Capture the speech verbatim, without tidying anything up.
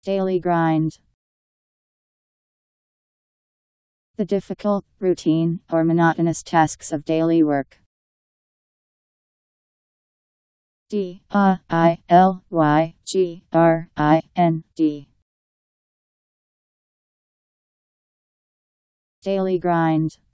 Daily grind. The difficult, routine, or monotonous tasks of daily work. D A I L Y G R I N D. Daily grind.